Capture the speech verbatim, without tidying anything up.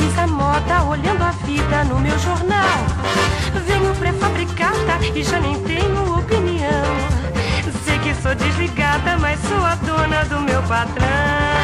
diz a moda, olhando a vida no meu jornal. Venho pré-fabricada e já nem tenho opinião. Sei que sou desligada, mas sou a dona do meu patrão.